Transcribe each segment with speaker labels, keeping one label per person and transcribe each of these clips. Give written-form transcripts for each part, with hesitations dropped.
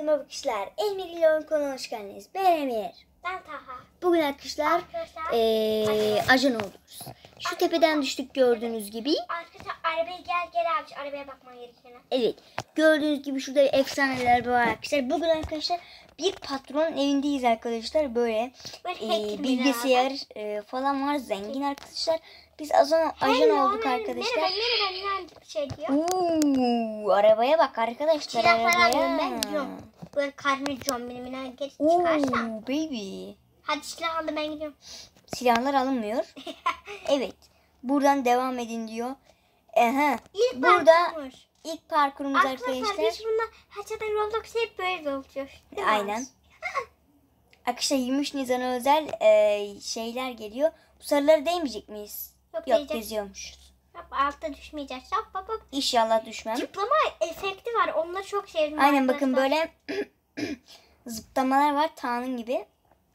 Speaker 1: Merhaba arkadaşlar. Emir ile oyun kanalına hoş geldiniz. Ben Emir.
Speaker 2: Ben Taha.
Speaker 1: Bugün arkadaşlar ajan oluruz. Şu tepeden düştük gördüğünüz gibi.
Speaker 2: Arkadaşlar arabaya gel abi. Arabaya bakman gerekiyor.
Speaker 1: Evet. Gördüğünüz gibi şurada efsaneler var arkadaşlar. Bugün arkadaşlar bir patronun evindeyiz arkadaşlar. Böyle bilgisayar falan var. Zengin arkadaşlar. Biz ajan olduk arkadaşlar.
Speaker 2: Merhaba şey diyor.
Speaker 1: Arabaya bak arkadaşlar.
Speaker 2: Silahlar alıyorum
Speaker 1: Arabaya.
Speaker 2: ben gidiyorum. Böyle karnı combinimine geç çıkarsan.
Speaker 1: Baby.
Speaker 2: Hadi silah aldım ben gidiyorum.
Speaker 1: Silahlar alınmıyor. Evet. Buradan devam edin diyor. Burada ilk parkurumuz arkadaşlar.
Speaker 2: Biz bunlar haçadan Roblox hep böyle oluyor.
Speaker 1: Aynen. Arkadaşlar 23 Nisan'a özel şeyler geliyor. Bu sarıları değmeyecek miyiz? Yok geziyormuşuz.
Speaker 2: Altta düşmeyeceğiz. Hop.
Speaker 1: İnşallah düşmem.
Speaker 2: Zıplama efekti var. Onları çok sevdim.
Speaker 1: Aynen bakın böyle zıplamalar var. Tanrım gibi.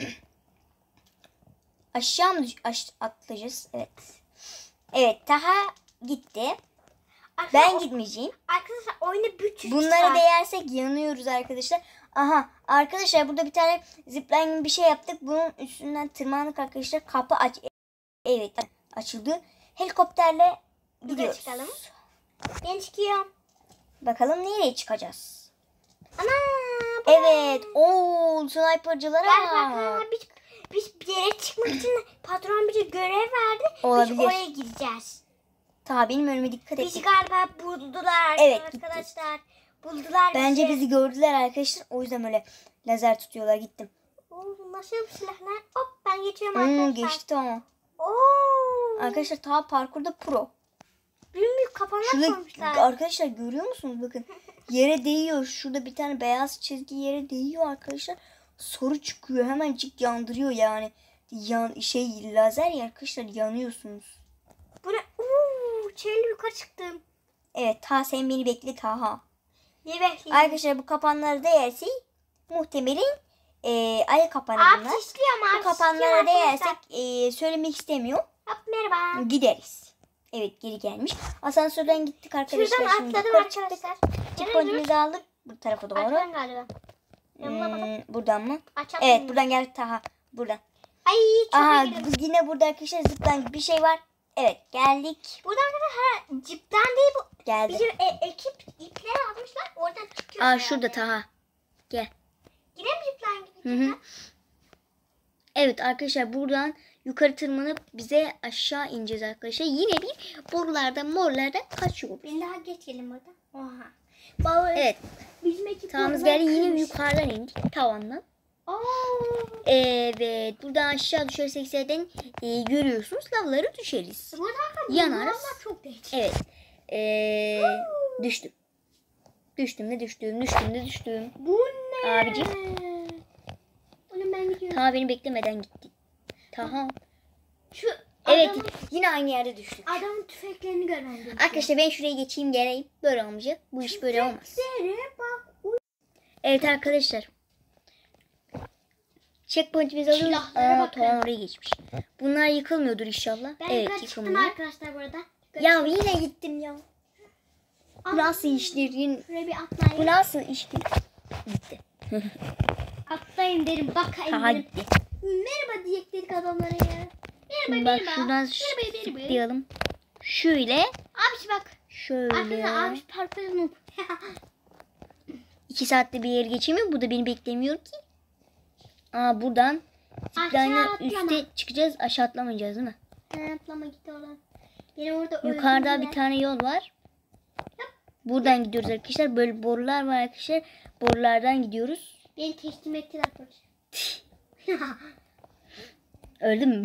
Speaker 1: Aşağı mı atlayacağız? Evet. Evet. Taha gitti. Ben gitmeyeceğim.
Speaker 2: Arkadaşlar oyunda bütçe
Speaker 1: bunlara değersek yanıyoruz arkadaşlar. Aha arkadaşlar burada bir tane zipline gibi bir şey yaptık. Bunun üstünden tırmandık arkadaşlar. Kapı evet açıldı. Helikopterle gidiyoruz.
Speaker 2: Çıkalım. Ben çıkıyorum.
Speaker 1: Bakalım nereye çıkacağız?
Speaker 2: Ana.
Speaker 1: Evet. Sniper'cılara
Speaker 2: bak. Biz bir yere çıkmak için patron bize görev verdi.
Speaker 1: Olabilir.
Speaker 2: Biz oraya gideceğiz.
Speaker 1: Tabii benim önüme dikkat et.
Speaker 2: Bizi galiba buldular arkadaşlar. Buldular
Speaker 1: Bence bizi gördüler arkadaşlar. O yüzden böyle lazer tutuyorlar. Gittim.
Speaker 2: Nasıl silahlar? Hop ben geçiyorum arkadaşlar.
Speaker 1: Geçti tamam. Arkadaşlar ta parkurda pro.
Speaker 2: Büyük kapanlar koymuşlar.
Speaker 1: Arkadaşlar görüyor musunuz? Bakın yere değiyor. Şurada bir tane beyaz çizgi yere değiyor arkadaşlar. Soru çıkıyor. Hemencik yandırıyor yani. Lazer ya arkadaşlar yanıyorsunuz.
Speaker 2: Bu ne? Çeyli yukarı çıktım.
Speaker 1: Evet ta sen beni bekle Taha.
Speaker 2: Ne bekleyeyim?
Speaker 1: Arkadaşlar bu kapanlara değerse muhtemelen ay kapanı bunlar. Bu kapanlara değersek söylemek istemiyor.
Speaker 2: Hop merhaba.
Speaker 1: Gideriz. Evet geri gelmiş. Asansörden gittik arkadaşlar.
Speaker 2: Şuradan
Speaker 1: şimdi
Speaker 2: atladım
Speaker 1: yukarı
Speaker 2: arkadaşlar.
Speaker 1: Checkpoint'imizi aldık. Bu tarafa doğru.
Speaker 2: Arkadan galiba.
Speaker 1: Buradan mı?
Speaker 2: Açalım.
Speaker 1: Evet buradan geldik Taha. Buradan.
Speaker 2: Ay çok
Speaker 1: yine burada arkadaşlar zıplan gibi bir şey var. Evet geldik.
Speaker 2: Buradan kadar cipten değil bu.
Speaker 1: Geldi.
Speaker 2: Bizim ekip ipler almışlar. Oradan çıkıyor.
Speaker 1: Şurada Taha. Gel.
Speaker 2: Yine mi cipten gibi?
Speaker 1: Evet arkadaşlar buradan yukarı tırmanıp bize aşağı ineceğiz arkadaşlar. Yine bir morlardan kaçıyoruz.
Speaker 2: Bir daha geçelim orada. Oha.
Speaker 1: Evet.
Speaker 2: Bizim ekip
Speaker 1: Tağımız geldi yine yukarıdan indik tavandan. Evet buradan aşağı düşersek zaten görüyorsunuz lavlara düşeriz. Yanarız.
Speaker 2: Çok geç.
Speaker 1: Evet. Düştüm. Düştüm.
Speaker 2: Bu ne?
Speaker 1: Abicim.
Speaker 2: Bunu ben gidiyorum.
Speaker 1: Taha beni beklemeden gitti. Taha.
Speaker 2: Evet
Speaker 1: yine aynı yerde düştük.
Speaker 2: Adamın tüfeklerini görmem gerekiyor.
Speaker 1: Arkadaşlar ben şuraya geçeyim geleyim. Böyle olmayacak. Bu iş böyle olmaz. Evet arkadaşlar. Checkpoint'imizi alıyoruz. Tamam oraya geçmiş. Bunlar yıkılmıyordur inşallah.
Speaker 2: Ben yıkılmıyor. Arkadaşlar burada.
Speaker 1: Ya yine gittim ya. Bu nasıl işler?
Speaker 2: Şuraya bir atlayayım.
Speaker 1: Bu nasıl işler? Gitti.
Speaker 2: Atlayayım derim bakayım
Speaker 1: Taha
Speaker 2: derim.
Speaker 1: gitti.
Speaker 2: Merhaba diyecektik adamlara ya.
Speaker 1: Şimdi bak şuradan tıklayalım. Şöyle.
Speaker 2: Abi bak.
Speaker 1: Şöyle.
Speaker 2: Arkadaşlar abi parkuru noob.
Speaker 1: 2 saatte bir yer geçemiyor. Bu da beni beklemiyor ki. Buradan zipline'ın üstte çıkacağız. Aşağı atlamayacağız değil mi?
Speaker 2: Atlama gitti oradan. Benim orada
Speaker 1: yukarıda bir tane yol var. Buradan gidiyoruz arkadaşlar. Böyle borular var arkadaşlar. Borulardan gidiyoruz.
Speaker 2: Beni teslim ettiler polis.
Speaker 1: Öldün mü?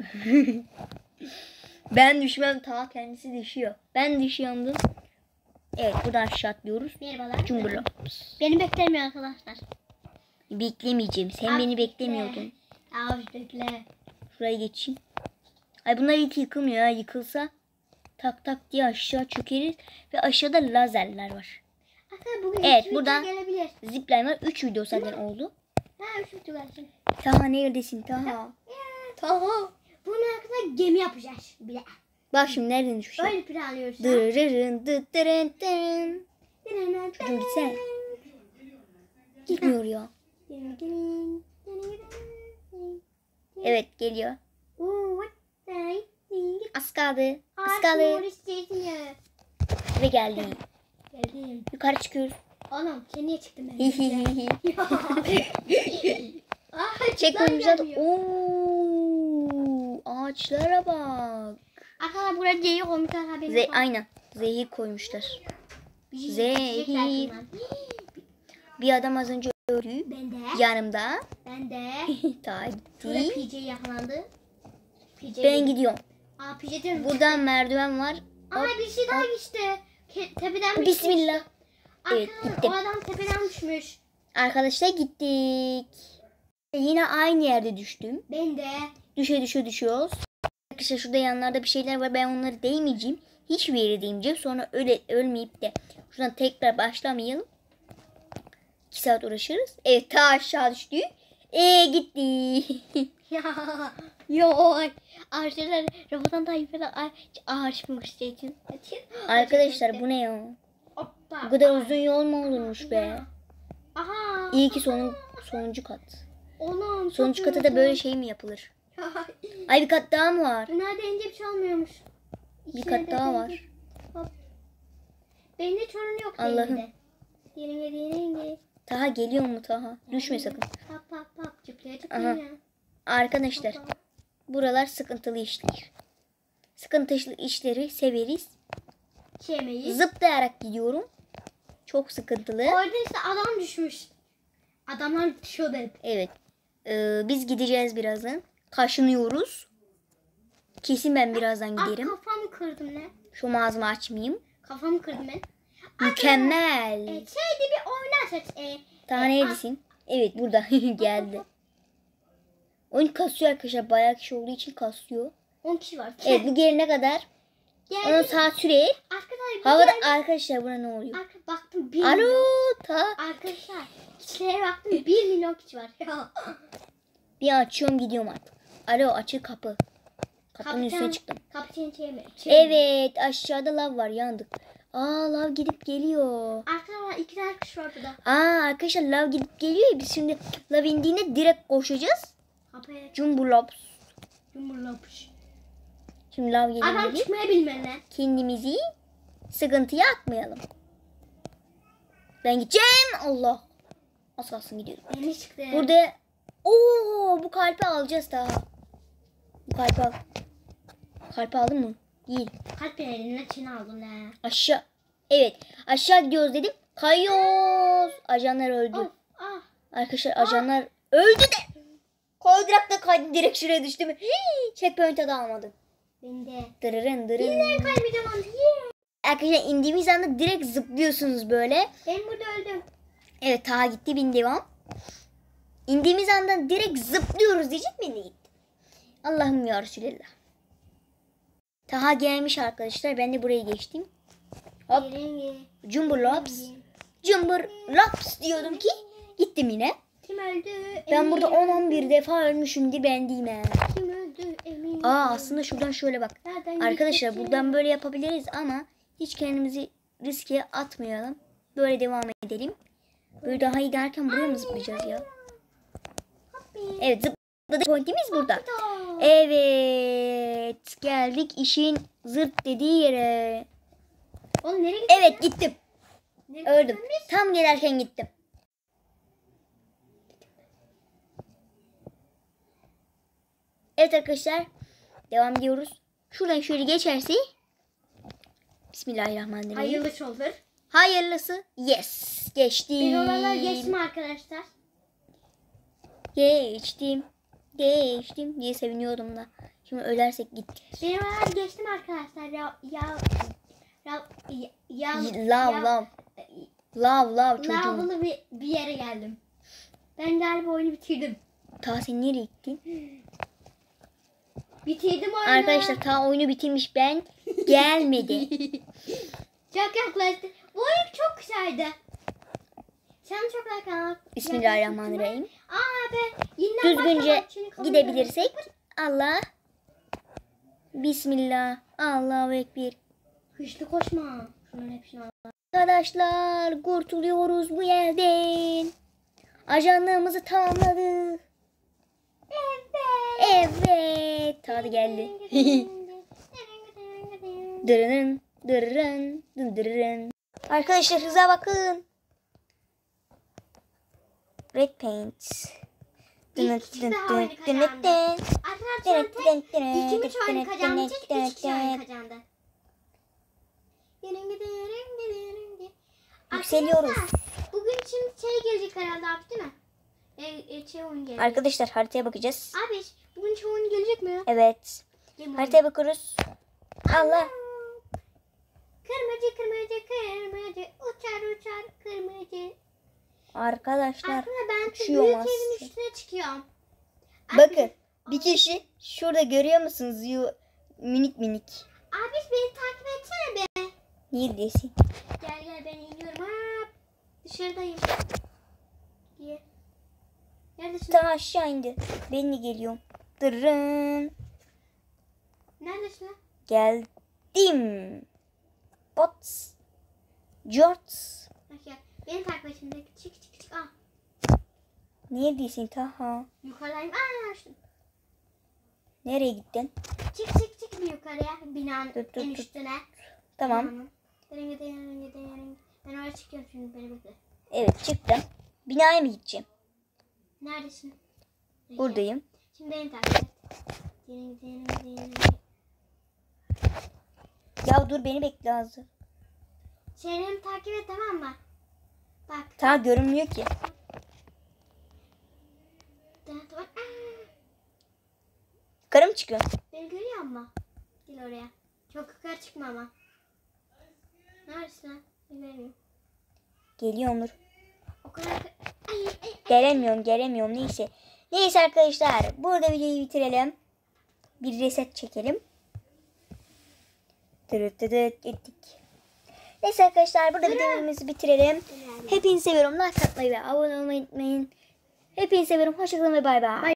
Speaker 1: Ben düşmem. Ta kendisi düşüyor. Ben düşüyorum. Evet buradan aşağı atlıyoruz.
Speaker 2: Merhabalar.
Speaker 1: Cumburlu.
Speaker 2: Beni beklemiyor arkadaşlar.
Speaker 1: Beklemeyeceğim. Sen beni beklemiyordun.
Speaker 2: Abi bekle.
Speaker 1: Şuraya geçeyim. Ay bunlar hiç yıkılmıyor ya. Yıkılsa tak tak diye aşağı çökeriz. Ve aşağıda lazerler var.
Speaker 2: Bugün
Speaker 1: evet buradan zipline var. 3 video zaten oldu.
Speaker 2: 3 video gelsin.
Speaker 1: Taha neredesin Taha?
Speaker 2: Taha. Bunu arkadaşlar gemi yapacağız bile.
Speaker 1: Bak şimdi nereden düşüyor?
Speaker 2: Öyle planlıyoruz.
Speaker 1: Dırırın dıttırın tırın. Çocuğum gitsene. Gitmiyor ya. Evet geliyor. Az kaldı. Az kaldı. Ve geldi.
Speaker 2: Geldim.
Speaker 1: Yukarı çıkıyoruz.
Speaker 2: Anam sen niye çıktın ben?
Speaker 1: Çek oyuncağı da. Ooo. Ağaçlara bak.
Speaker 2: Arkadaşlar burada C'yi koymuşlar haberiniz var.
Speaker 1: Aynen. Zehir koymuşlar.
Speaker 2: Bir
Speaker 1: Zehir. Bir adam az önce öldü.
Speaker 2: Ben de.
Speaker 1: Yanımda.
Speaker 2: Ben de. Şöyle
Speaker 1: Tabii.
Speaker 2: PJ yakalandı. PJ.
Speaker 1: Ben gidiyorum.
Speaker 2: Aa PJ diyorum.
Speaker 1: Buradan merdiven var.
Speaker 2: Aa bir şey daha geçti. Tepeden bir
Speaker 1: Bismillah.
Speaker 2: Şey
Speaker 1: Evet,
Speaker 2: Arkadaşlar
Speaker 1: gittim.
Speaker 2: o adam tepeden düşmüş.
Speaker 1: Arkadaşlar gittik. Yine aynı yerde düştüm.
Speaker 2: Ben de.
Speaker 1: Düşüyoruz. Arkadaşlar şurada yanlarda bir şeyler var. Ben onları değmeyeceğim. Hiçbir yere değmeyeceğim. Sonra ölmeyip de şuradan tekrar başlamayalım. 2 saat uğraşırız. Evet ta aşağı düştü. Gitti.
Speaker 2: Ya. Yoy. Arkadaşlar robotun tayfada ağaç mı için?
Speaker 1: Arkadaşlar bu ne ya?
Speaker 2: Hoppa.
Speaker 1: Bu kadar uzun yol mu olurmuş be?
Speaker 2: Aha.
Speaker 1: İyi ki sonuncu kat.
Speaker 2: Onun
Speaker 1: Sonuncu kata da böyle şey mi yapılır? Ay bir kat daha mı var?
Speaker 2: Bunlar deyince bir şey olmuyormuş.
Speaker 1: Bir kat daha var.
Speaker 2: Hop. Benim de sorun yok.
Speaker 1: Allah'ım.
Speaker 2: Yenge.
Speaker 1: Taha geliyor mu Taha? Düşme sakın.
Speaker 2: Pap pap pap. Cıplaya
Speaker 1: Aha.
Speaker 2: cıplaya.
Speaker 1: Arkadaşlar buralar sıkıntılı işler. Sıkıntılı işleri severiz.
Speaker 2: Çemeyiz.
Speaker 1: Zıplayarak gidiyorum. Çok sıkıntılı.
Speaker 2: Orada işte adam düşmüş. Adamlar düşüyordu hep.
Speaker 1: Evet. Biz gideceğiz birazdan. Kaşınıyoruz. Kesin ben birazdan giderim.
Speaker 2: Kafamı kırdım ne?
Speaker 1: Şu ağzımı açmayayım.
Speaker 2: Kafamı kırdım ben.
Speaker 1: Mükemmel.
Speaker 2: Şeydi bir oynarsak.
Speaker 1: Daha neredesin? Evet burada geldi. Oyun kasıyor arkadaşlar. Bayağı kişi olduğu için kasıyor.
Speaker 2: 10 kişi var.
Speaker 1: Evet bu gelene kadar 10 saat sürer.
Speaker 2: Arkadaşlar
Speaker 1: Havada arkadaşlar buna ne oluyor?
Speaker 2: baktım 1
Speaker 1: Alo
Speaker 2: milyon.
Speaker 1: ta.
Speaker 2: Arkadaşlar kişilere baktım 1 milyon kişi var.
Speaker 1: Bir açıyorum gidiyorum artık. Alo açık kapı. Kapının üstüne çıktım.
Speaker 2: Kapı çençeye
Speaker 1: Evet aşağıda lav var yandık. Aa lav gidip geliyor.
Speaker 2: Arkadaşlar 2 tane kişi var burada.
Speaker 1: Arkadaşlar lav gidip geliyor ya biz şimdi lav indiğinde direkt koşacağız.
Speaker 2: Kapıya
Speaker 1: Cumbulaps.
Speaker 2: yumurlamış.
Speaker 1: Şimdi lav
Speaker 2: Adam
Speaker 1: gelince
Speaker 2: çıkmaya bilmeli.
Speaker 1: kendimizi sıkıntıya atmayalım. Ben gideceğim. Allah. Az kalsın gidiyorum.
Speaker 2: Beni çıktı.
Speaker 1: Burada bu kalpi alacağız daha. Bu kalpi al. Kalpi aldın mı? Değil.
Speaker 2: Kalp elinden çene aldım ne?
Speaker 1: Aşağı. Evet. Aşağı gidiyoruz dedim. Kayıyoruz. Ajanlar öldü.
Speaker 2: Of, ah.
Speaker 1: Arkadaşlar ajanlar öldü de. Kaydırak da kaydı direkt şuraya düştüm. Checkpoint'e de almadım.
Speaker 2: Ben de.
Speaker 1: Dırırın dırın.
Speaker 2: Yine kaybedeceğim onu. Yeah.
Speaker 1: Arkadaşlar indiğimiz anda direkt zıplıyorsunuz böyle.
Speaker 2: Ben burada öldüm.
Speaker 1: Evet ta gitti bin devam. İndiğimiz anda direkt zıplıyoruz diyecek ben de gittim. Allah'ım ya Resulallah. Taha gelmiş arkadaşlar. Ben de buraya geçtim. Hop. Cumburlaps. Cumburlaps diyordum ki. Gittim yine.
Speaker 2: Kim öldü?
Speaker 1: Ben burada 10-11 defa ölmüşümdür ben diyeyim he.
Speaker 2: Kim öldü? Emin.
Speaker 1: Aslında şuradan şöyle bak.
Speaker 2: Nereden
Speaker 1: Arkadaşlar
Speaker 2: geçti?
Speaker 1: buradan böyle yapabiliriz ama hiç kendimizi riske atmayalım. Böyle devam edelim. Böyle daha iyi derken buraya mı zıplayacağız ya? Evet zıpladık. Pointimiz burada. Evet geldik işin zırt dediği yere.
Speaker 2: Oğlum nereye gittin?
Speaker 1: Evet gittim.
Speaker 2: Nereye
Speaker 1: Öldüm.
Speaker 2: gittin?
Speaker 1: Tam gelerken gittim. Evet arkadaşlar. Devam ediyoruz. Şuradan şöyle geçerse. Bismillahirrahmanirrahim.
Speaker 2: Hayırlısı olur.
Speaker 1: Hayırlısı. Yes. Geçtim.
Speaker 2: Ben oralar geçtim arkadaşlar.
Speaker 1: Geçtim diye seviniyordum da. Şimdi ölersek gittik.
Speaker 2: Ben oralar geçtim arkadaşlar.
Speaker 1: Lav çocuğum.
Speaker 2: Lavlı bir yere geldim. Ben galiba oyunu bitirdim.
Speaker 1: Ta sen nereye gittin?
Speaker 2: Bitirdim oyunu.
Speaker 1: Arkadaşlar ta oyunu bitirmiş ben. Gelmedi.
Speaker 2: Çok yaklaştı. Bu oyun çok güzeldi. Sen çok yaklaştın.
Speaker 1: Bismillahirrahmanirrahim.
Speaker 2: Ben yeniden
Speaker 1: Düzgünce
Speaker 2: başlamak için kabul
Speaker 1: gidebilirsek. Allah. Bismillah. Allahu Ekber.
Speaker 2: Hızlı koşma. Şunların hepsini al.
Speaker 1: Arkadaşlar kurtuluyoruz bu yerden. Ajanlığımızı tamamladık. Evet. Hadi geldi. Dırırın, dırırın, dırırın. Arkadaşlar hıza bakın. Red paint.
Speaker 2: İki kişi daha oyunu kazandı. Arkadaşlar tek ikimiz oyunu kazandı. Tek 3 kişi oyunu kazandı.
Speaker 1: Yükseliyoruz.
Speaker 2: Arkadaşlar, bugün şimdi şey gelecek herhalde abi değil mi? Oyun gelecek.
Speaker 1: Arkadaşlar haritaya bakacağız.
Speaker 2: Abi bugün oyun gelecek mi?
Speaker 1: Evet.
Speaker 2: Game
Speaker 1: Haritaya bakıyoruz. Allah.
Speaker 2: Kırmızı kırmızı kırmızı uçar uçar kırmızı.
Speaker 1: Arkadaşlar
Speaker 2: Aslında ben şu
Speaker 1: uçuyor
Speaker 2: büyük
Speaker 1: aslında.
Speaker 2: evin üstüne çıkıyorum.
Speaker 1: Bakın bir kişi şurada görüyor musunuz? Minik minik.
Speaker 2: Abi beni takip etsene be.
Speaker 1: Niye desin?
Speaker 2: Gel gel ben iniyorum. Dışarıdayım. Gel. Neredesin?
Speaker 1: Ta aşağı indi. Ben de geliyorum. Dırın.
Speaker 2: Neredesin lan?
Speaker 1: Geldim. Bots. Jorts.
Speaker 2: Bak ya. Beni takip et şimdi. Çık çık çık.
Speaker 1: Neredesin Taha?
Speaker 2: Yukarıdayım. Açtım.
Speaker 1: Nereye gittin?
Speaker 2: Çık çık çık bir yukarıya. Binanın
Speaker 1: Dur, dur,
Speaker 2: en
Speaker 1: dur.
Speaker 2: üstüne.
Speaker 1: Tamam.
Speaker 2: Ben oraya çıkıyorum şimdi. Beni bekle.
Speaker 1: Evet çıktım. Binaya mı gideceğim?
Speaker 2: Neredesin? Bekle.
Speaker 1: Buradayım.
Speaker 2: Şimdi beni takip et.
Speaker 1: Ya dur beni bekle hazır.
Speaker 2: Şeylerimi takip et tamam mı? Bak.
Speaker 1: Ta görünmüyor ki. Yukarı mı çıkıyor?
Speaker 2: Beni görüyor musun? Gel oraya. Çok yukarı çıkma ama. Neredesin lan? Beni görmüyorum.
Speaker 1: Geliyordur.
Speaker 2: O kadar... Ay.
Speaker 1: Gelemiyorum neyse. Neyse arkadaşlar burada videoyu bitirelim. Bir reset çekelim. Ettik. Neyse arkadaşlar burada videomuzu bitirelim. Hepinizi seviyorum. Like atmayı ve abone olmayı unutmayın. Hepinizi seviyorum. Hoşçakalın ve bay bay.